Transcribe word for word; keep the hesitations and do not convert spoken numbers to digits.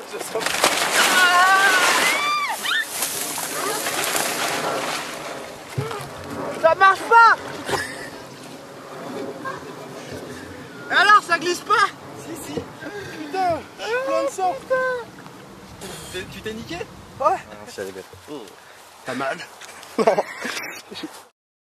Ça marche pas. Et alors, ça glisse pas? Si, si. Putain, je suis plein de sang. Tu t'es niqué? Ouais. Ah, c'est bête. Pas mal.